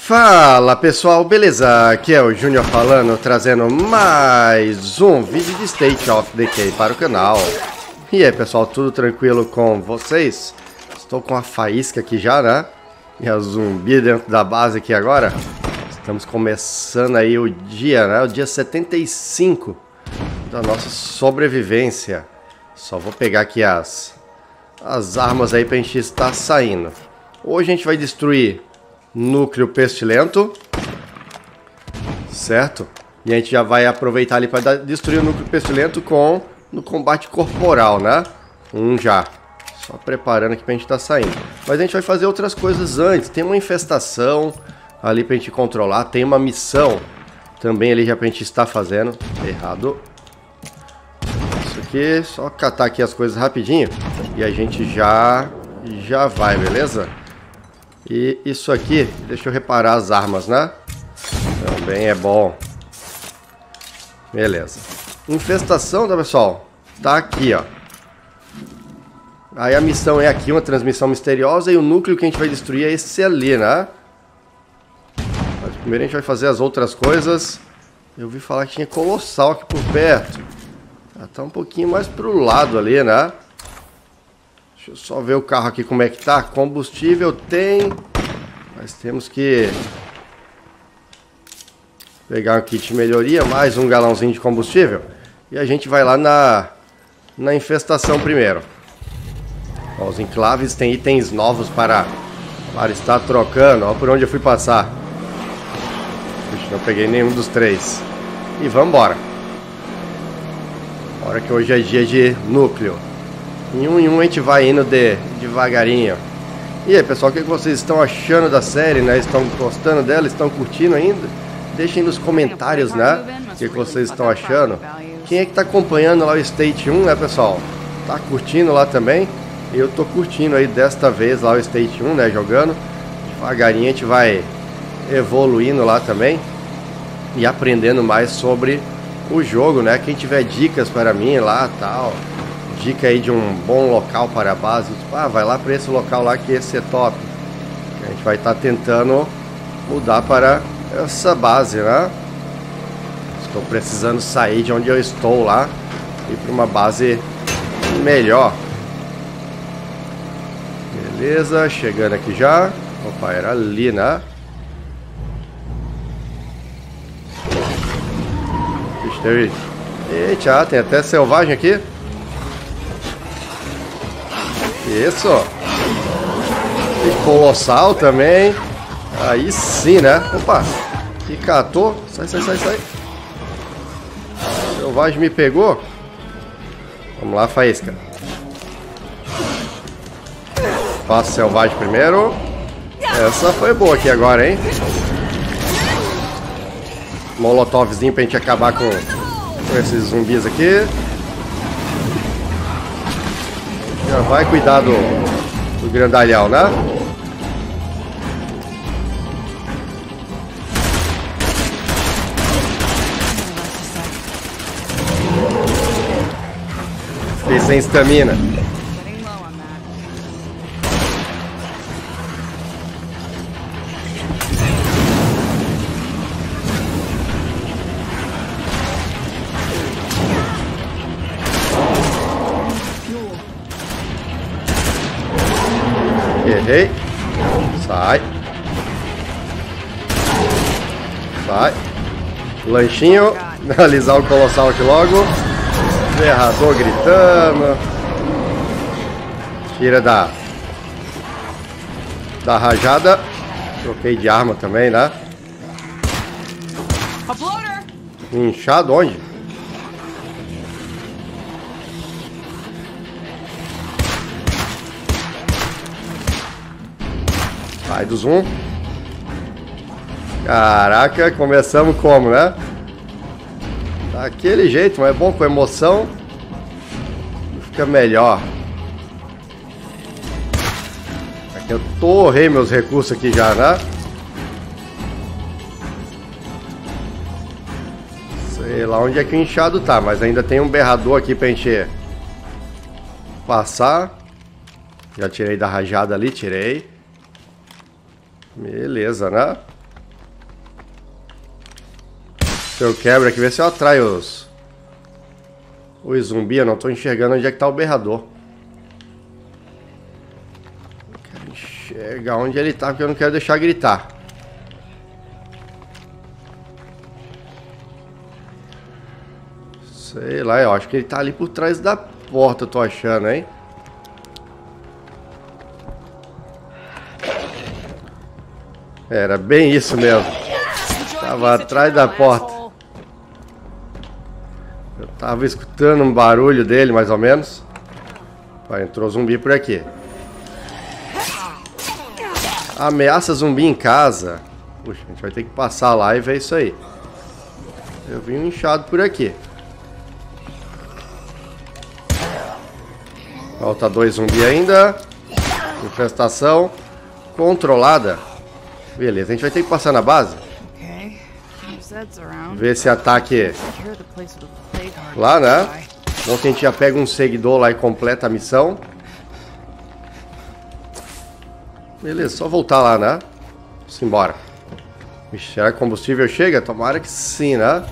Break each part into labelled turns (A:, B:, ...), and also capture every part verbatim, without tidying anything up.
A: Fala pessoal, beleza? Aqui é o Júnior falando, trazendo mais um vídeo de State of Decay para o canal. E aí pessoal, tudo tranquilo com vocês? Estou com a faísca aqui já, né? E a zumbi dentro da base aqui agora. Estamos começando aí o dia, né? O dia setenta e cinco da nossa sobrevivência. Só vou pegar aqui as, as armas aí pra gente estar saindo. Hoje a gente vai destruir núcleo pestilento, certo? E a gente já vai aproveitar ali para destruir o núcleo pestilento com no combate corporal, né? Um já. Só preparando aqui pra gente estar saindo. Mas a gente vai fazer outras coisas antes. Tem uma infestação ali pra gente controlar. Tem uma missão também ali já pra gente estar fazendo. Errado. Isso aqui, só catar aqui as coisas rapidinho. E a gente já, já vai, beleza? E isso aqui, deixa eu reparar as armas, né? Também é bom. Beleza. Infestação, tá, pessoal? Tá aqui, ó. Aí a missão é aqui, uma transmissão misteriosa. E o núcleo que a gente vai destruir é esse ali, né? Mas primeiro a gente vai fazer as outras coisas. Eu ouvi falar que tinha colossal aqui por perto. Já tá um pouquinho mais pro lado ali, né? Deixa eu só ver o carro aqui como é que tá. Combustível tem. Mas temos que pegar um kit de melhoria. Mais um galãozinho de combustível. E a gente vai lá na, na infestação primeiro. Ó, os enclaves tem itens novos para, para estar trocando. Ó por onde eu fui passar. Puxa, não peguei nenhum dos três. E vamos embora. Bora que hoje é dia de núcleo. Em um em um a gente vai indo de, devagarinho. E aí pessoal, o que vocês estão achando da série, né? Estão gostando dela? Estão curtindo ainda? Deixem nos comentários, né? O que vocês estão achando. Quem é que está acompanhando lá o State um, né pessoal? Tá curtindo lá também? Eu tô curtindo aí desta vez lá o State um, né? Jogando. Devagarinho a gente vai evoluindo lá também. E aprendendo mais sobre o jogo, né? Quem tiver dicas para mim lá, tal... Dica aí de um bom local para a base. Tipo, ah, vai lá para esse local lá que esse é top. A gente vai estar tá tentando mudar para essa base, né? Estou precisando sair de onde eu estou lá e para uma base melhor. Beleza, chegando aqui já. Opa, era ali, né? Eita, tem até selvagem aqui. Isso. E colossal também. Aí sim, né? Opa. E catou. Sai, sai, sai, sai. O selvagem me pegou. Vamos lá, faísca. Faço selvagem primeiro. Essa foi boa aqui agora, hein? Molotovzinho pra gente acabar com, com esses zumbis aqui. Já vai cuidar do, do grandalhão, né? Fiquei sem estamina. Errei. Sai. Sai. Lanchinho. Analisar o colossal aqui logo. Ferrador gritando. Tira da Da rajada. Troquei de arma também, né? Inchado onde? Sai do zoom. Caraca, começamos como, né? Daquele jeito, mas é bom com emoção. Fica melhor. Aqui eu torrei meus recursos aqui já, né? Sei lá onde é que o inchado tá, mas ainda tem um berrador aqui pra gente passar. Já tirei da rajada ali, tirei. Beleza, né? Se eu quebro aqui, ver se eu atraio os... os zumbis. Eu não tô enxergando onde é que tá o berrador. Eu quero enxergar onde ele tá, porque eu não quero deixar gritar. Sei lá, eu acho que ele tá ali por trás da porta, eu tô achando, hein? Era bem isso mesmo. Tava atrás da porta. Eu tava escutando um barulho dele, mais ou menos. Ó, entrou zumbi por aqui. Ameaça zumbi em casa. Puxa, a gente vai ter que passar lá e ver isso aí. Eu vi um inchado por aqui. Falta dois zumbis ainda. Infestação controlada. Beleza, a gente vai ter que passar na base. Ver esse ataque lá, né? Bom que a gente já pega um seguidor lá e completa a missão. Beleza, só voltar lá, né? Vamos embora. Vixe, será que o combustível chega? Tomara que sim, né?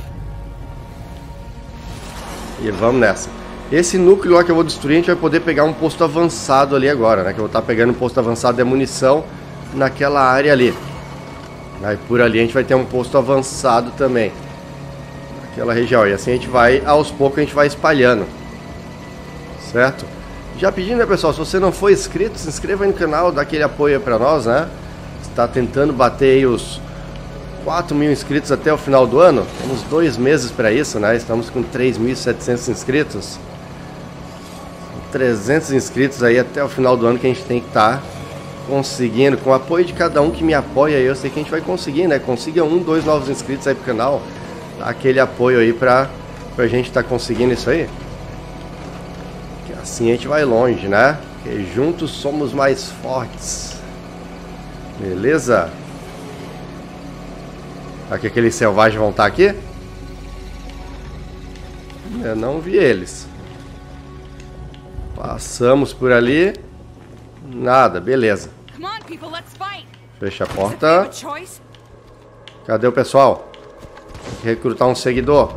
A: E vamos nessa. Esse núcleo lá que eu vou destruir, a gente vai poder pegar um posto avançado ali agora, né? Que eu vou estar pegando um posto avançado de munição naquela área ali. Aí por ali a gente vai ter um posto avançado também. Naquela região. E assim a gente vai, aos poucos a gente vai espalhando. Certo? Já pedindo, né, pessoal? Se você não for inscrito, se inscreva aí no canal, dá aquele apoio aí pra nós, né? Está tentando bater aí os quatro mil inscritos até o final do ano. Temos dois meses para isso, né? Estamos com três mil e setecentos inscritos. trezentos inscritos aí até o final do ano que a gente tem que estar conseguindo. Com o apoio de cada um que me apoia aí, eu sei que a gente vai conseguir, né? Consiga um, dois novos inscritos aí pro canal. Dá aquele apoio aí pra, pra gente estar conseguindo isso aí. Que assim a gente vai longe, né? Porque juntos somos mais fortes. Beleza? Aqui aqueles selvagens vão estar aqui? Eu não vi eles. Passamos por ali. Nada, beleza. Fecha a porta. Cadê o pessoal? Tem que recrutar um seguidor.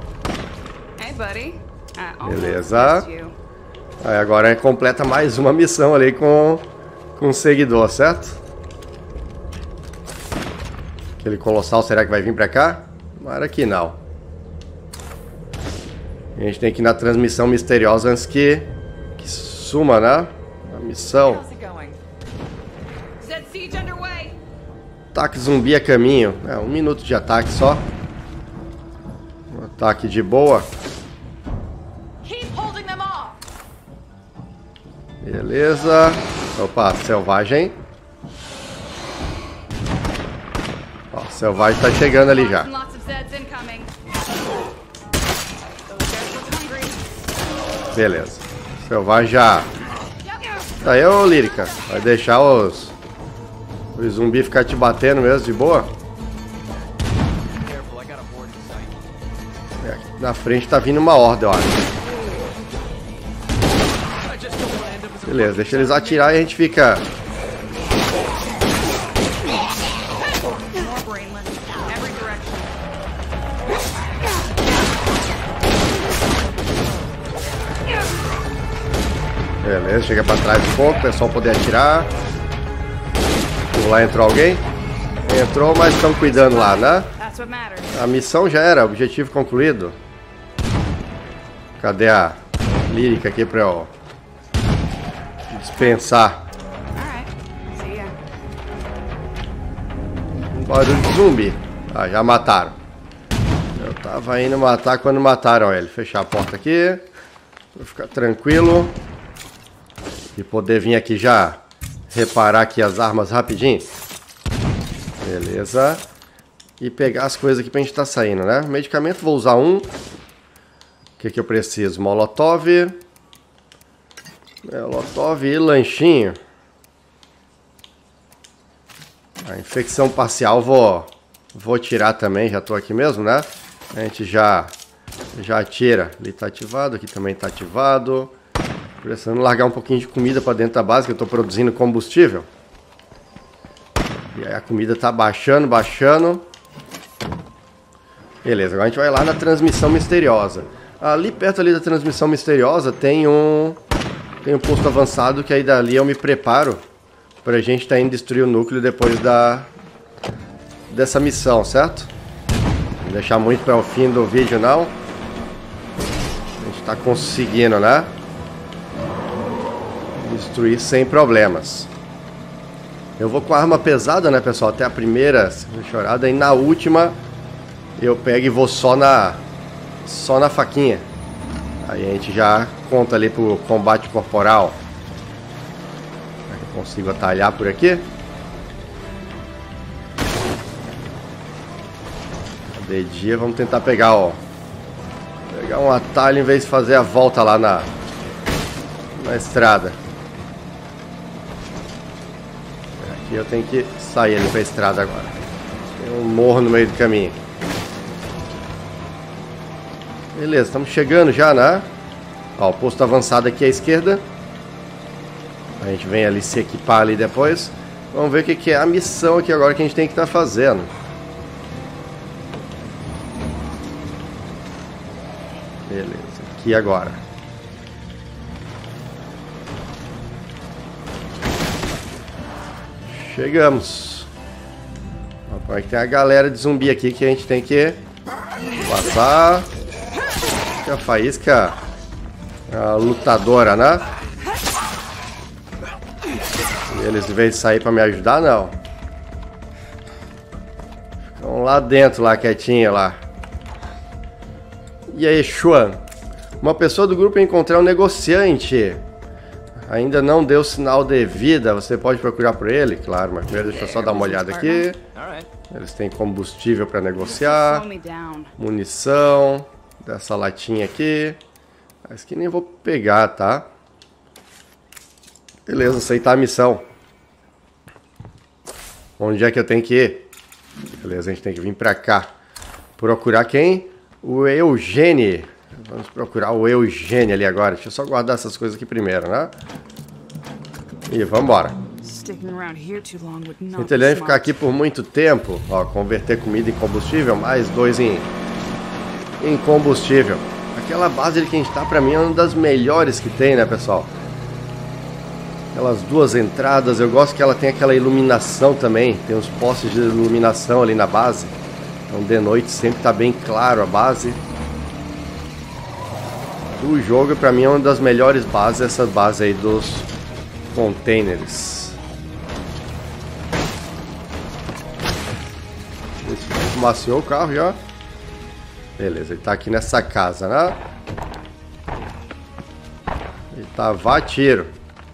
A: Beleza. Aí agora é completa mais uma missão ali com com um seguidor, certo? Aquele colossal, será que vai vir pra cá? Tomara que não. A gente tem que ir na transmissão misteriosa antes que, que suma, né? A missão. Ataque zumbi a caminho. É, um minuto de ataque só. Um ataque de boa. Beleza. Opa, selvagem. Ó, o selvagem tá chegando ali já. Beleza. Selvagem já. Tá aí, ô Lírica. Vai deixar os... os zumbis ficar te batendo mesmo de boa? É, aqui na frente tá vindo uma horda, eu acho. Beleza, deixa eles atirar e a gente fica... Beleza, chega pra trás um pouco, o pessoal poder atirar. Lá entrou alguém? Entrou, mas estão cuidando lá, né? A missão já era, objetivo concluído. Cadê a Lírica aqui pra eu dispensar? Um barulho de zumbi. Ah, já mataram. Eu tava indo matar quando mataram ele. Fechar a porta aqui. Vou ficar tranquilo. E poder vir aqui já reparar aqui as armas rapidinho. Beleza. E pegar as coisas aqui pra gente tá saindo, né? Medicamento, vou usar um. O que que eu preciso? Molotov. Molotov e lanchinho. A infecção parcial vou, vou tirar também. Já tô aqui mesmo, né? A gente já, já tira. Ali tá ativado, aqui também tá ativado. Precisando largar um pouquinho de comida para dentro da base, que eu estou produzindo combustível. E aí a comida tá baixando, baixando. Beleza, agora a gente vai lá na transmissão misteriosa. Ali perto ali da transmissão misteriosa tem um... Tem um posto avançado que aí dali eu me preparo pra gente tá indo destruir o núcleo depois da... Dessa missão, certo? Não deixar muito para o fim do vídeo, não. A gente tá conseguindo, né? Destruir sem problemas. Eu vou com a arma pesada, né, pessoal? Até a primeira chorada. E na última eu pego e vou só na... Só na faquinha. Aí a gente já conta ali pro combate corporal. Eu consigo atalhar por aqui. De dia, vamos tentar pegar, ó. Pegar um atalho em vez de fazer a volta lá na... Na estrada. Aqui eu tenho que sair ali pra estrada agora. Tem um morro no meio do caminho. Beleza, estamos chegando já, né? Ó, o posto avançado aqui à esquerda. A gente vem ali se equipar ali depois. Vamos ver o que, que é a missão aqui agora que a gente tem que estar fazendo. Beleza, aqui agora. Chegamos. Ó, tem a galera de zumbi aqui que a gente tem que passar. A faísca, a lutadora, né? E eles, em vez de sair pra me ajudar, não. Ficam lá dentro, lá quietinha lá. E aí, Xuan? Uma pessoa do grupo encontrou um negociante. Ainda não deu sinal de vida. Você pode procurar por ele? Claro, mas primeiro deixa eu só dar uma olhada aqui. Eles têm combustível para negociar. Munição. Dessa latinha aqui. Mas que nem vou pegar, tá? Beleza, aceitar a missão. Onde é que eu tenho que ir? Beleza, a gente tem que vir pra cá. Procurar quem? O Eugênio. Vamos procurar o Eugênio ali agora. Deixa eu só guardar essas coisas aqui primeiro, né? E vambora. Se entender ficar aqui por muito tempo, ó, converter comida em combustível, mais dois em, em combustível. Aquela base que a gente tá, pra mim, é uma das melhores que tem, né, pessoal? Aquelas duas entradas, eu gosto que ela tem aquela iluminação também. Tem uns postes de iluminação ali na base. Então de noite sempre tá bem claro a base. O jogo pra mim é uma das melhores bases, essa base aí dos containers. Maciou o carro já. Beleza, ele tá aqui nessa casa, né? Ele tá vá tiro.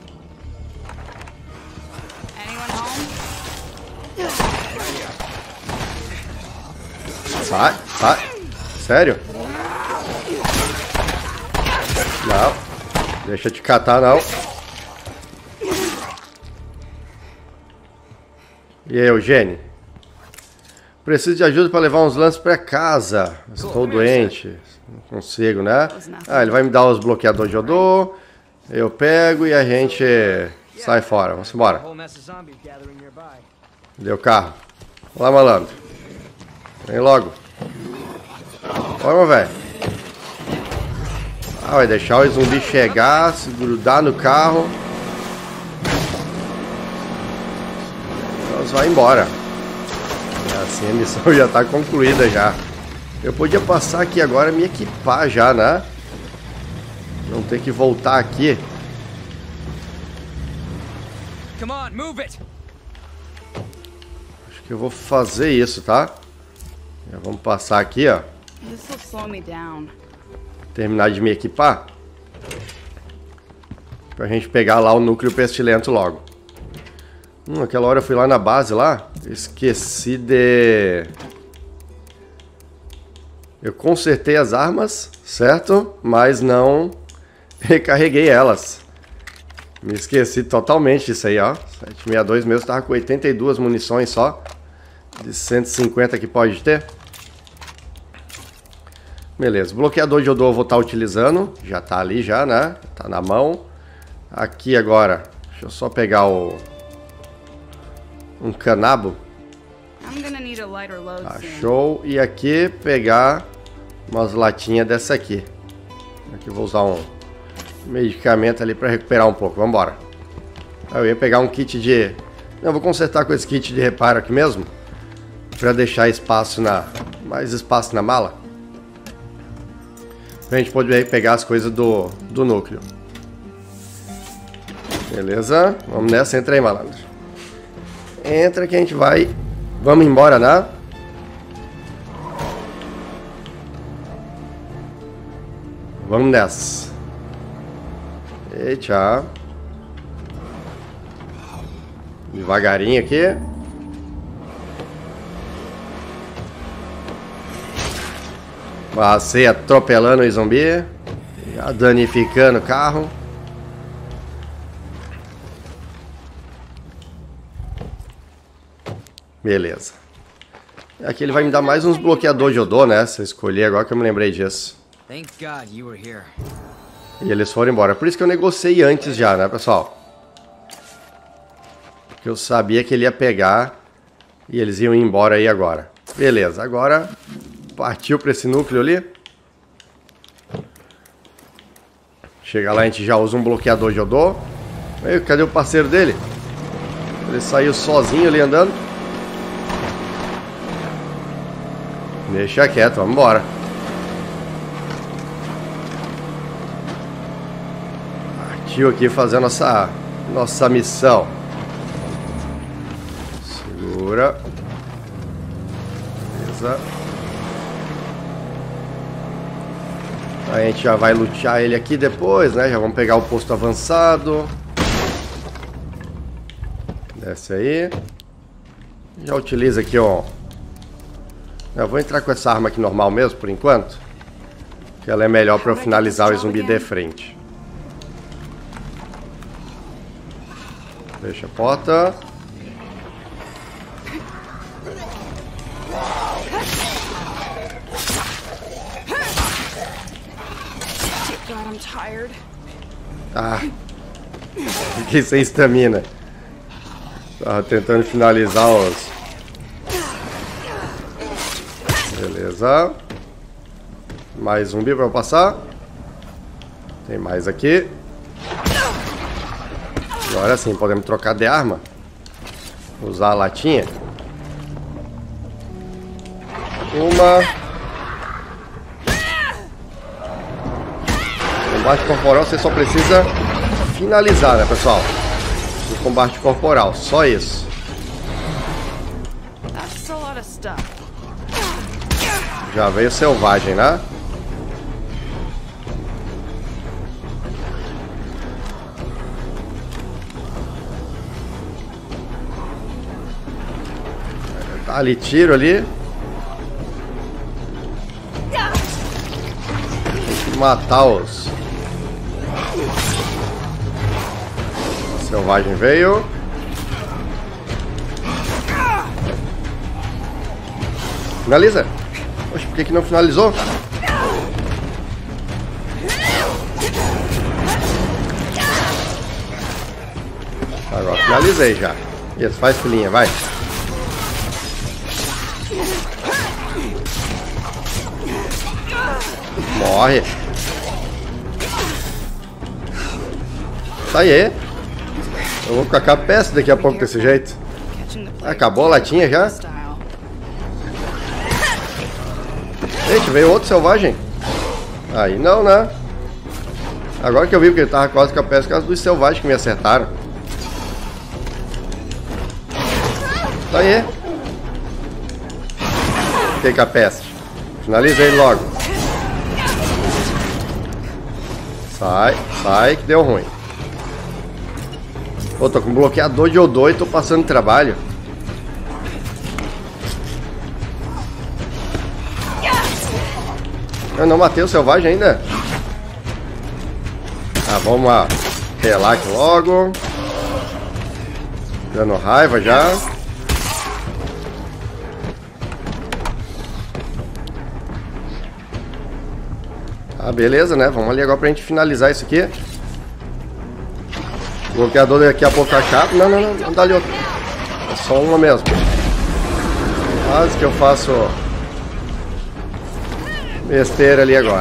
A: Sai, sai. Sério? Não. Deixa eu te catar, não. E aí, Eugênio? Preciso de ajuda para levar uns lances para casa. Estou doente. Não consigo, né? Ah, ele vai me dar os bloqueadores de odor. Eu pego e a gente sai fora. Vamos embora. Cadê o carro? Olá, malandro. Vem logo. Olha, meu velho. Ah, vai deixar o zumbi chegar, se grudar no carro. Nós vai embora. Assim a missão já está concluída já. Eu podia passar aqui agora e me equipar já, né? Não ter que voltar aqui. Acho que eu vou fazer isso, tá? Já vamos passar aqui, ó. Terminar de me equipar. Pra gente pegar lá o núcleo pestilento logo. Hum, aquela hora eu fui lá na base lá. Esqueci de... Eu consertei as armas, certo? Mas não recarreguei elas. Me esqueci totalmente disso aí, ó. sete sessenta e dois mesmo, tava com oitenta e duas munições só. De cento e cinquenta que pode ter. Beleza, bloqueador de odor eu vou estar utilizando. Já tá ali já, né? Tá na mão. Aqui agora, deixa eu só pegar o... um canabo.
B: Tá, show. E aqui pegar umas latinhas dessa aqui. Aqui vou usar um medicamento ali para recuperar um pouco. Vamos embora. Eu ia pegar um kit de... Não, vou consertar com esse kit de reparo aqui mesmo. Para deixar espaço na... mais espaço na mala. Pra gente poder pegar as coisas do, do núcleo. Beleza? Vamos nessa. Entra aí, malandro. Entra que a gente vai... Vamos embora, né? Vamos nessa. Eita. Devagarinho aqui. Passei atropelando o zumbi. Já danificando o carro. Beleza. Aqui ele vai me dar mais uns bloqueadores de odor, né? Se eu escolher agora que eu me lembrei disso. E eles foram embora. Por isso que eu negociei antes já, né, pessoal? Porque eu sabia que ele ia pegar e eles iam ir embora aí agora. Beleza, agora partiu para esse núcleo ali. Chega lá, a gente já usa um bloqueador de odor. Ei, cadê o parceiro dele? Ele saiu sozinho ali andando. Deixa quieto, vamos embora. Partiu aqui fazer a nossa, nossa missão. Segura. Beleza. A gente já vai lutear ele aqui depois, né? Já vamos pegar o posto avançado. Desce aí. Já utiliza aqui, ó. Eu vou entrar com essa arma aqui normal mesmo, por enquanto. Que ela é melhor para eu finalizar o zumbi de frente. Fecha a porta. Ah, fiquei sem estamina. Tava tentando finalizar os... Beleza. Mais zumbi para eu passar. Tem mais aqui. Agora sim, podemos trocar de arma. Usar a latinha. Uma. Combate corporal você só precisa finalizar, né, pessoal? O combate corporal, só isso. Já veio selvagem, né? Tá ali, tiro ali. Tem que matar os... A selvagem veio. Finaliza. Poxa, por que que não finalizou? Agora finalizei já. Isso, faz filinha, vai. Morre. Tá aí. Eu vou ficar capaz daqui a pouco desse jeito. Acabou a latinha já? Eita, veio outro selvagem. Aí não, né? Agora que eu vi que ele tava quase capaz por causa dos selvagens que me acertaram. Tá aí. Fiquei capaz. Finalizei logo. Sai, sai que deu ruim. Pô, tô com bloqueador de odor e tô passando trabalho. Eu não matei o selvagem ainda. Ah, vamos apelar aqui logo. Dando raiva já. Ah, beleza, né? Vamos ali agora pra gente finalizar isso aqui. O bloqueador daqui a pouco tá chato. Não, não, não, não dá ali outro. É só uma mesmo.
A: Quase que eu faço besteira ali agora.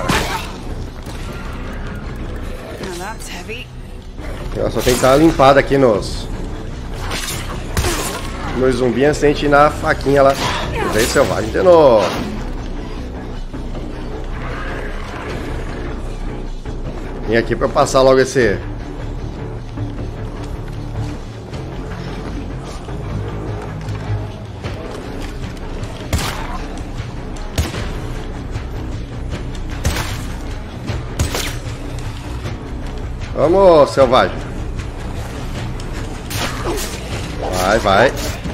A: Eu só tem que dar uma limpada aqui nos nos zumbis antes de a gente ir na faquinha lá. Veio selvagem de novo. Vim aqui pra passar logo esse. Vamos, selvagem. Vai, vai.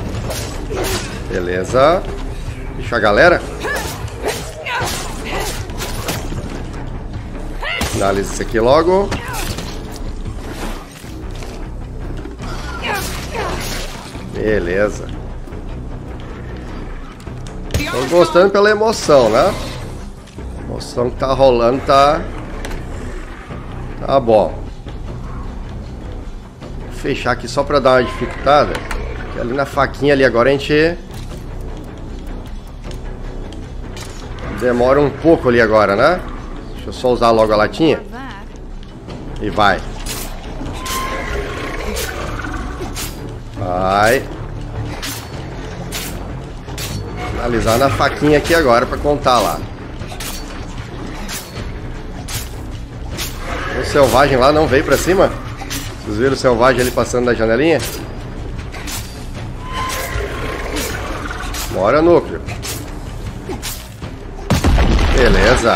A: Beleza. Deixa a galera. Finaliza isso aqui logo. Beleza. Tô gostando pela emoção, né? A emoção que tá rolando tá... Tá bom. Vou fechar aqui só pra dar uma dificultada. Porque ali na faquinha ali agora a gente... Demora um pouco ali agora, né? Deixa eu só usar logo a latinha. E vai. Vai. Finalizar na faquinha aqui agora pra contar lá. O selvagem lá não veio pra cima? Vocês viram o selvagem ali passando na janelinha? Bora, núcleo. Beleza.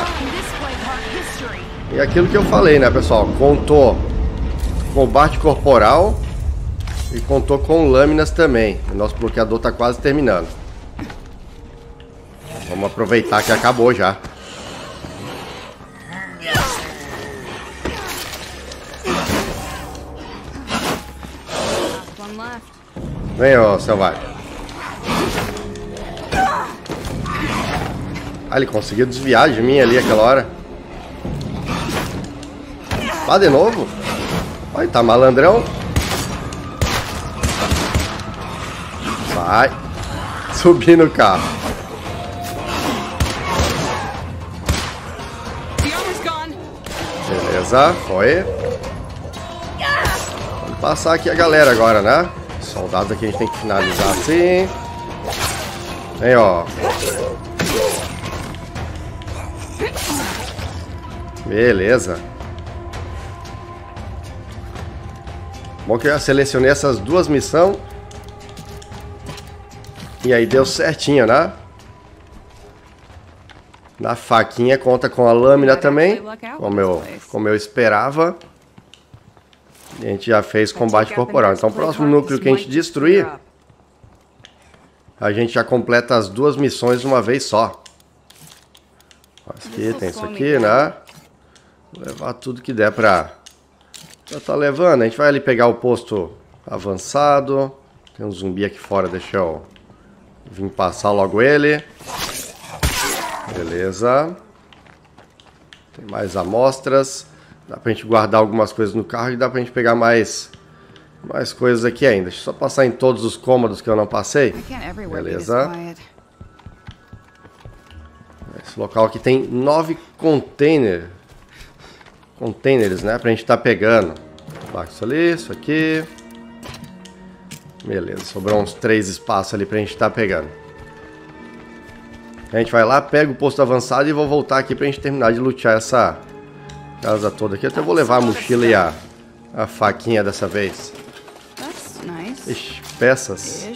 A: E aquilo que eu falei, né, pessoal? Contou combate corporal e contou com lâminas também. O nosso bloqueador tá quase terminando. Vamos aproveitar que acabou já. Vem, ó, selvagem. Ah, ele conseguiu desviar de mim ali aquela hora. Lá de novo? Olha, tá malandrão. Vai. Subir no carro. Beleza, foi. Vamos passar aqui a galera agora, né? Soldados aqui a gente tem que finalizar assim. Vem, ó. Beleza. Bom que eu já selecionei essas duas missões. E aí deu certinho, né? Na faquinha conta com a lâmina também. Como eu, como eu esperava. E a gente já fez combate corporal. Então o próximo núcleo que a gente destruir, a gente já completa as duas missões de uma vez só. Aqui tem isso aqui, né? Vou levar tudo que der pra... Já tá levando. A gente vai ali pegar o posto avançado. Tem um zumbi aqui fora, deixa eu vir passar logo ele. Beleza. Tem mais amostras. Dá pra gente guardar algumas coisas no carro e dá pra gente pegar mais, mais coisas aqui ainda. Deixa eu só passar em todos os cômodos que eu não passei. Beleza. Esse local aqui tem nove containers. Containers, né? Pra gente estar tá pegando. Isso ali, isso aqui. Beleza, sobrou uns três espaços ali pra gente estar tá pegando. A gente vai lá, pega o posto avançado e vou voltar aqui pra gente terminar de lutear essa casa toda aqui. Até vou levar a mochila e a, a faquinha dessa vez. Ixi, peças.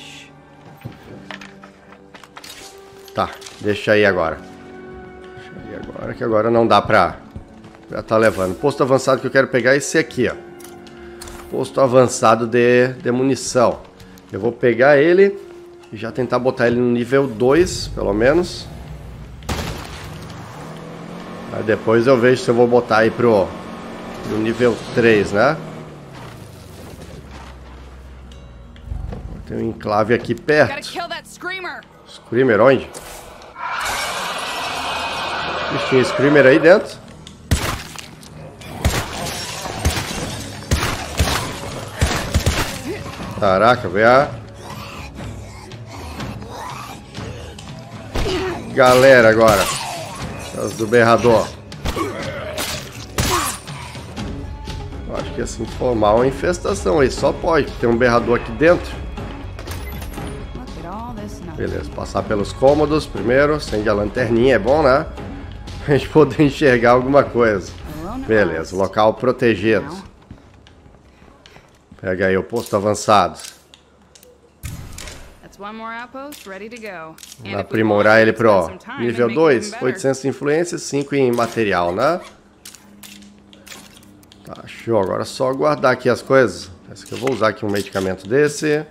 A: Tá, deixa aí agora. Deixa aí agora, que agora não dá pra... Já tá levando. Posto avançado que eu quero pegar é esse aqui, ó. Posto avançado de, de munição. Eu vou pegar ele e já tentar botar ele no nível dois, pelo menos. Aí depois eu vejo se eu vou botar aí pro, pro nível três, né? Tem um enclave aqui perto. Screamer onde? Tinha Screamer aí dentro. Caraca, velho. galera agora. As do berrador. Eu acho que assim formar uma infestação aí. Só pode. Tem um berrador aqui dentro. Beleza, passar pelos cômodos primeiro. Acende a lanterninha, é bom, né? Pra gente poder enxergar alguma coisa. Beleza, local protegido. Pega aí o posto avançado. Aprimorar ele pro nível dois, oitocentos de influência, cinco em material, né? Tá, show. Agora é só guardar aqui as coisas. Parece que eu vou usar aqui um medicamento desse.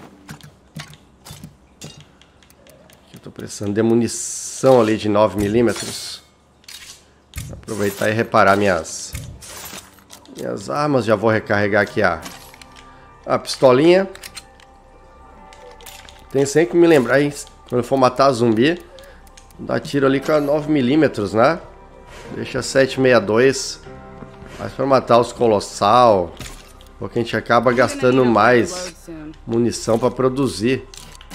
A: Eu tô precisando de munição ali de nove milímetros. Vou aproveitar e reparar minhas, minhas armas. Já vou recarregar aqui a, a pistolinha. Tem sempre que me lembrar, hein? Quando eu for matar zumbi, dá tiro ali com a nove milímetros, né? Deixa sete sessenta e dois. Mas para matar os colossal, porque a gente acaba gastando mais munição para produzir.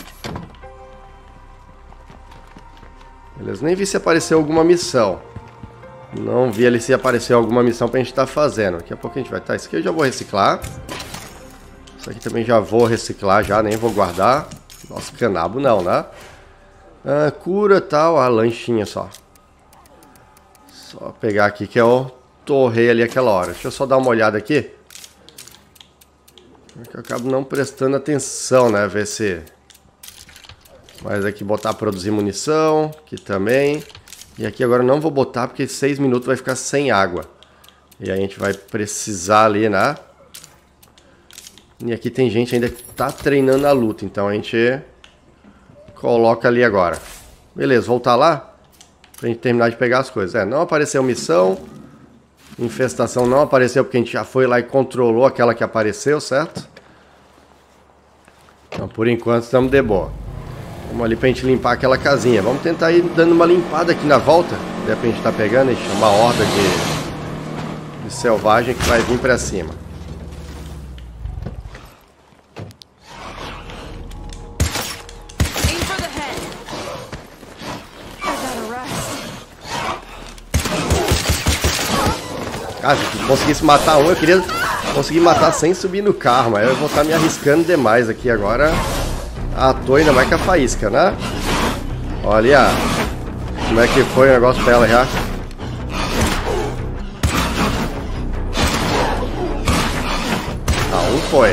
A: Beleza, nem vi se apareceu alguma missão. Não vi ali se apareceu alguma missão pra gente estar fazendo. Daqui a pouco a gente vai estar. Isso aqui eu já vou reciclar. Isso aqui também já vou reciclar, já nem vou guardar. Nossa, canabo não, né? Ah, cura e tal, a lanchinha só. Só pegar aqui que eu torrei ali aquela hora. Deixa eu só dar uma olhada aqui. Porque eu acabo não prestando atenção, né? Ver se... Mas aqui botar produzir munição, aqui também. E aqui agora eu não vou botar porque seis minutos vai ficar sem água. E aí a gente vai precisar ali, né? E aqui tem gente ainda que tá treinando a luta, então a gente coloca ali agora. Beleza, voltar lá pra gente terminar de pegar as coisas. É, não apareceu missão. Infestação não apareceu porque a gente já foi lá e controlou aquela que apareceu, certo? Então por enquanto estamos de boa. Vamos ali pra gente limpar aquela casinha. Vamos tentar ir dando uma limpada aqui na volta. De repente tá pegando e chamar uma horda de, de selvagem que vai vir pra cima. Ah, se conseguisse matar um, eu queria conseguir matar sem subir no carro, mas eu vou estar me arriscando demais aqui agora. À toa, ainda mais com a faísca, né? Olha como é que foi o negócio pra ela já. A um foi.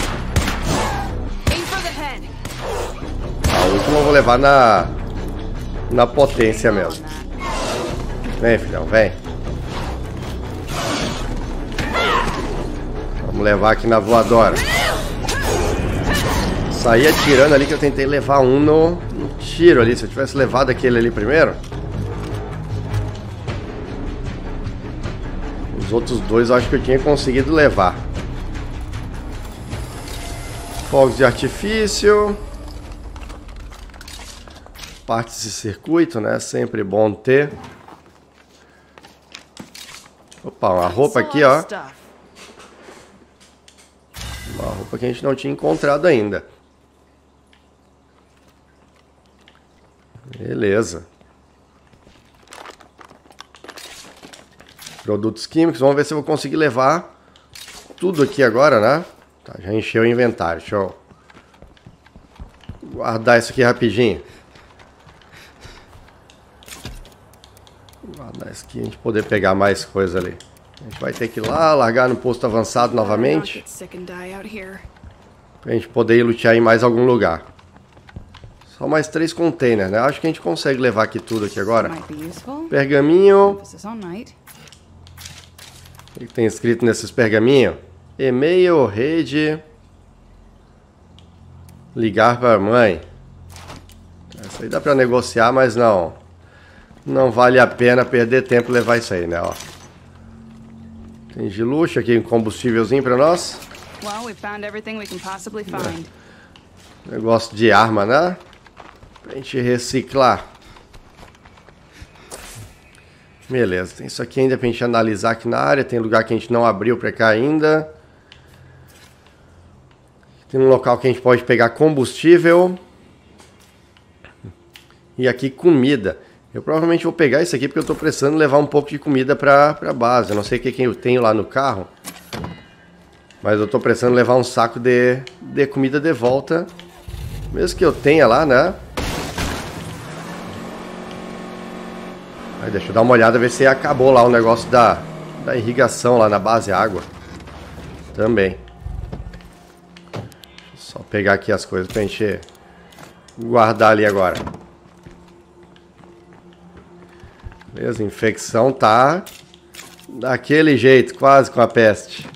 A: A última eu vou levar na, na potência mesmo. Vem, filhão, vem. Vamos levar aqui na voadora. Saí atirando ali que eu tentei levar um no, no tiro ali. Se eu tivesse levado aquele ali primeiro. Os outros dois eu acho que eu tinha conseguido levar. Fogos de artifício. Partes de circuito, né? Sempre bom ter. Opa, uma roupa aqui, ó. Uma roupa que a gente não tinha encontrado ainda. Beleza. Produtos químicos. Vamos ver se eu vou conseguir levar tudo aqui agora, né? Tá, já encheu o inventário. Deixa eu guardar isso aqui rapidinho. Guardar isso aqui, a gente poder pegar mais coisa ali. A gente vai ter que ir lá, largar no posto avançado novamente. Pra gente poder ir lutear em mais algum lugar. Só mais três containers, né? Acho que a gente consegue levar aqui tudo aqui agora. Pergaminho. O que tem escrito nesses pergaminhos? E-mail, rede. Ligar para a mãe. Isso aí dá pra negociar, mas não. Não vale a pena perder tempo levar isso aí, né? Ó. Tem de luxo aqui, um combustívelzinho pra nós. É. Negócio de arma, né? Pra gente reciclar. Beleza, tem isso aqui ainda pra gente analisar aqui na área. Tem lugar que a gente não abriu pra cá ainda. Tem um local que a gente pode pegar combustível. E aqui comida. Eu provavelmente vou pegar isso aqui porque eu estou precisando levar um pouco de comida para a base. Eu não sei o que, que eu tenho lá no carro. Mas eu estou precisando levar um saco de, de comida de volta. Mesmo que eu tenha lá, né? Aí deixa eu dar uma olhada, ver se acabou lá o negócio da, da irrigação lá na base, água. Também. Só pegar aqui as coisas pra gente guardar ali agora. Beleza, infecção tá daquele jeito, quase com a peste.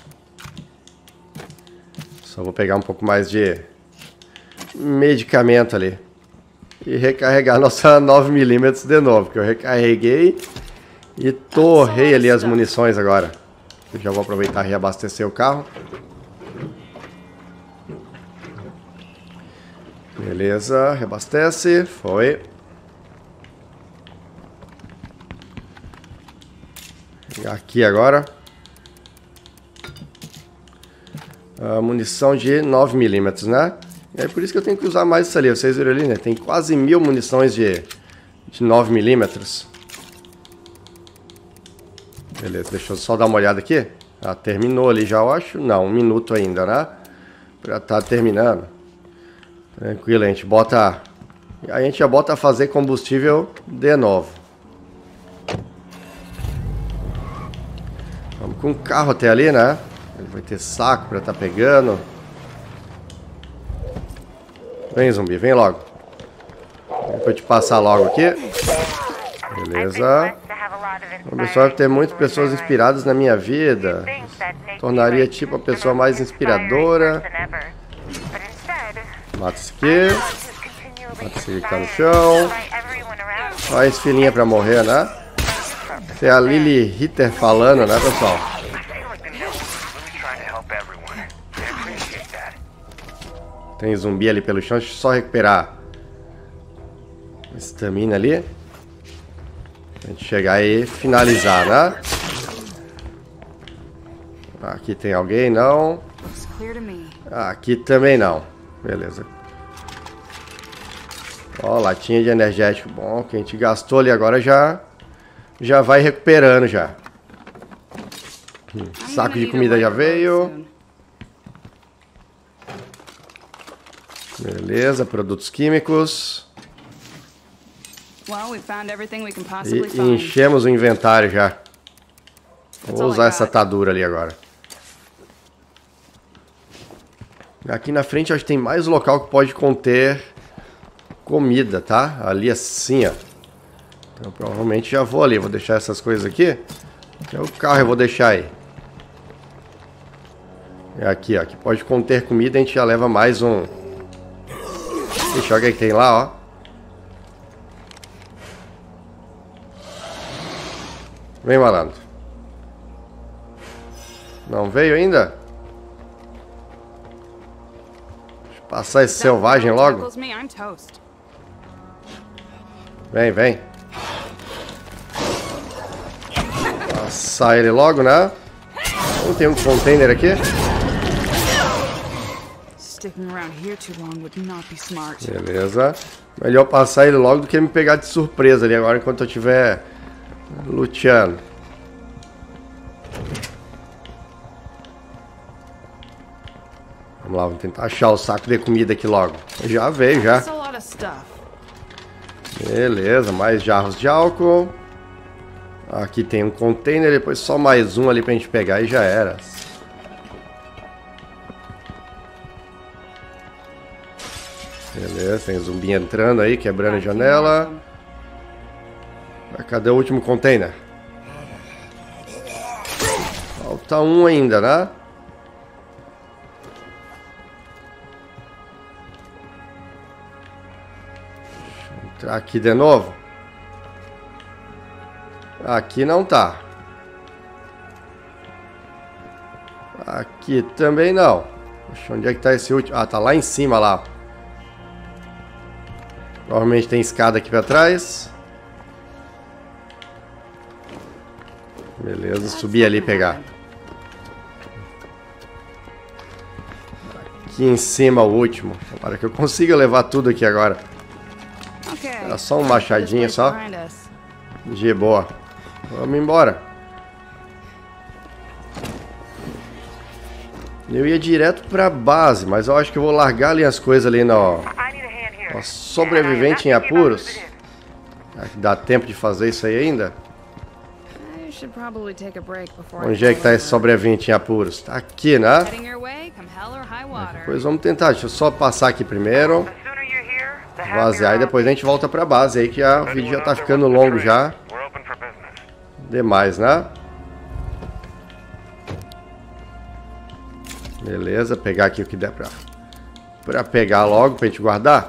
A: Só vou pegar um pouco mais de medicamento ali. E recarregar nossa nove milímetros de novo, que eu recarreguei e torrei ali as munições agora. Eu já vou aproveitar e reabastecer o carro. Beleza, reabastece, foi. Aqui agora. A munição de nove milímetros, né? É por isso que eu tenho que usar mais isso ali. Vocês viram ali, né? Tem quase mil munições de, de nove milímetros. Beleza, deixa eu só dar uma olhada aqui. Ah, terminou ali já, eu acho. Não, um minuto ainda, né? Já tá terminando. Tranquilo, a gente bota... A gente já bota a fazer combustível de novo. Vamos com o carro até ali, né? Ele vai ter saco pra tá pegando. Vem, zumbi, vem logo. Vou te passar logo aqui. Beleza. O pessoal deve ter muitas pessoas inspiradas na minha vida. Tornaria tipo a pessoa mais inspiradora. Mata esse aqui. Mata esse aqui que tá no chão. Faz filinha pra morrer, né? Essa é a Lily Ritter falando, né, pessoal? Tem zumbi ali pelo chão, deixa eu só recuperar a estamina ali. A gente chegar e finalizar, né? Aqui tem alguém, não. Aqui também não. Beleza. Ó, latinha de energético bom, que a gente gastou ali agora já, já vai recuperando já. Hum, saco de comida já veio. Beleza, produtos químicos. E, e enchemos o inventário já. Vou usar essa atadura ali agora. Aqui na frente acho que tem mais local que pode conter comida, tá? Ali assim, ó. Então provavelmente já vou ali. Vou deixar essas coisas aqui. Até o carro eu vou deixar aí. É aqui, ó. Aqui pode conter comida. A gente já leva mais um... Deixa eu ver o que tem lá, ó. Vem, malandro. Não veio ainda? Deixa eu passar esse selvagem logo. Vem, vem. Passar ele logo, né? Não tem um container aqui? Beleza. Melhor passar ele logo do que me pegar de surpresa ali agora enquanto eu estiver luteando. Vamos lá, vamos tentar achar o saco de comida aqui logo. Já veio, já. Beleza, mais jarros de álcool. Aqui tem um container, depois só mais um ali pra gente pegar e já era. Beleza, tem zumbi entrando aí, quebrando a janela. Cadê o último container? Falta um ainda, né? Deixa eu entrar aqui de novo. Aqui não tá. Aqui também não. Poxa, onde é que tá esse último? Ah, tá lá em cima lá. Provavelmente tem escada aqui pra trás. Beleza, subir ali e pegar. Aqui em cima o último. Para que eu consiga levar tudo aqui agora. Era só um machadinho só. De boa. Vamos embora. Eu ia direto pra base, mas eu acho que eu vou largar ali as coisas ali no, no sobrevivente em apuros. Dá tempo de fazer isso aí ainda? Onde é que tá esse sobrevivente em apuros? Tá aqui, né? Depois vamos tentar. Deixa eu só passar aqui primeiro. Vaziar e depois a gente volta pra base aí, que a, o vídeo já tá ficando longo já. Demais, né? Beleza, pegar aqui o que der pra, pra pegar logo, pra gente guardar.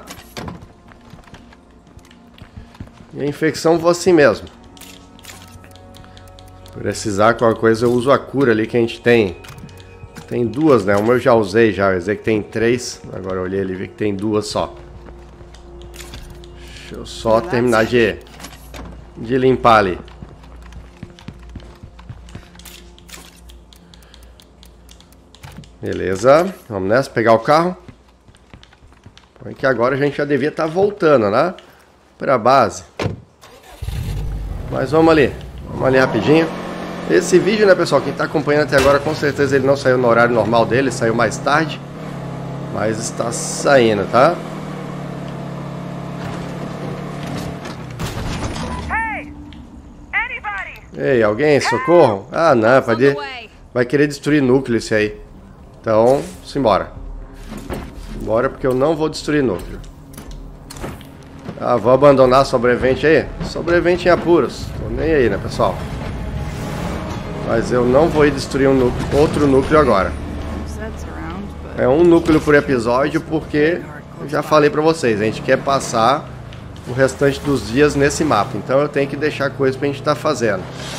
A: E a infecção vou assim mesmo. Precisar qualquer coisa eu uso a cura ali que a gente tem. Tem duas, né? Uma eu já usei já, quer dizer que tem três. Agora eu olhei ali e vi que tem duas só. Deixa eu só terminar de, de limpar ali. Beleza, vamos nessa, pegar o carro. Porque agora a gente já devia estar voltando, né? Pra base. Mas vamos ali, vamos ali rapidinho. Esse vídeo, né, pessoal, quem está acompanhando até agora, com certeza ele não saiu no horário normal dele, saiu mais tarde. Mas está saindo, tá? Ei, alguém? Socorro? Ah, não, vai, de... vai querer destruir núcleo esse aí. Então, simbora. Bora, porque eu não vou destruir núcleo. Ah, vou abandonar a sobrevivente aí? Sobrevivente em apuros. Tô nem aí, né, pessoal? Mas eu não vou ir destruir um núcleo, outro núcleo agora. É um núcleo por episódio, porque eu já falei pra vocês, a gente quer passar o restante dos dias nesse mapa. Então eu tenho que deixar coisa pra gente estar fazendo.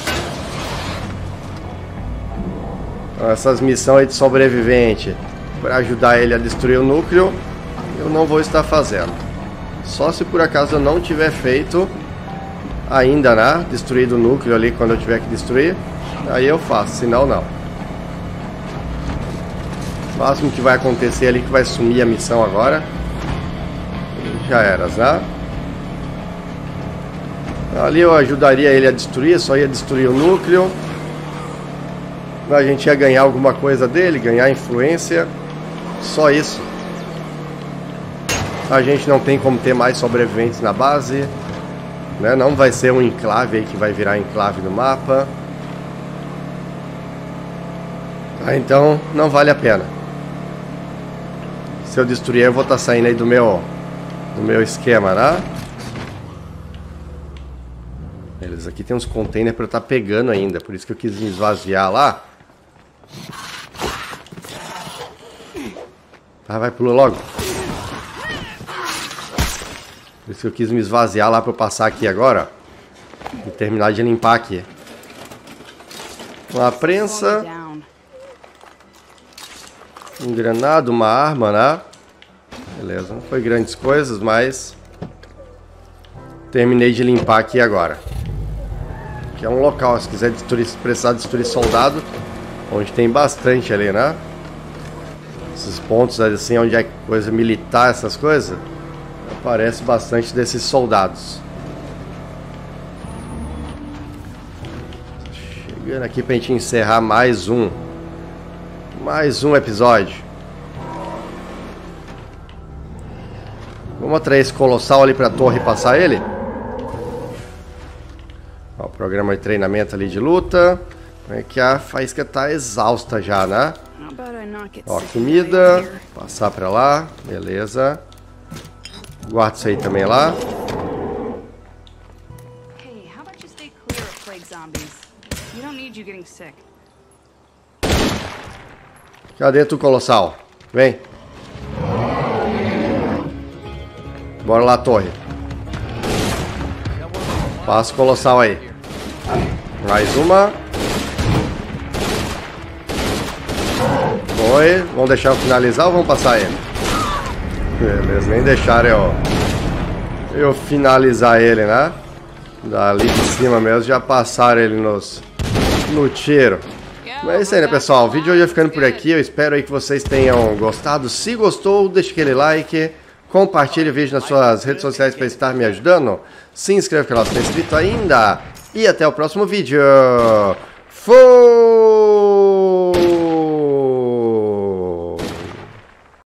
A: Então, essas missões aí de sobrevivente para ajudar ele a destruir o núcleo, eu não vou estar fazendo. Só se por acaso eu não tiver feito ainda, né? Destruído o núcleo ali quando eu tiver que destruir. Aí eu faço, senão não. O máximo que vai acontecer ali que vai sumir a missão agora. E já era, né? Ali eu ajudaria ele a destruir, só ia destruir o núcleo. A gente ia ganhar alguma coisa dele, ganhar influência. Só isso. A gente não tem como ter mais sobreviventes na base, né? Não vai ser um enclave aí que vai virar enclave no mapa. Ah, então não vale a pena. Se eu destruir, eu vou estar saindo aí do meu, do meu esquema, né? Beleza, aqui tem uns containers para eu estar pegando ainda, por isso que eu quis me esvaziar lá. Ah, vai, pula logo. Por isso que eu quis me esvaziar lá para eu passar aqui agora. E terminar de limpar aqui. Uma prensa. Um granado, uma arma, né? Beleza, não foi grandes coisas, mas terminei de limpar aqui agora. Aqui é um local, se quiser destruir, se precisar destruir soldado, onde tem bastante ali, né? Esses pontos assim, onde é coisa militar, essas coisas, aparece bastante desses soldados. Chegando aqui pra gente encerrar mais um Mais um episódio. Vamos atrair esse colossal ali pra torre e passar ele. Ó, o programa de treinamento ali de luta. É que a faísca tá exausta já, né? Ó, comida. Passar pra lá. Beleza. Guarda isso aí também lá. Cadê tu, colossal? Vem. Bora lá, torre. Passa o colossal aí. Mais uma. Foi. Vamos deixar eu finalizar ou vamos passar ele? Beleza, nem deixaram eu, eu finalizar ele, né? Dali de cima mesmo, já passaram ele nos, no tiro. Mas é isso aí, né, pessoal? O vídeo hoje vai ficando por aqui. Eu espero aí que vocês tenham gostado. Se gostou, deixa aquele like. compartilhe o vídeo nas suas redes sociais para estar me ajudando. Se inscreve no canal se não é inscrito ainda. E até o próximo vídeo. Fui!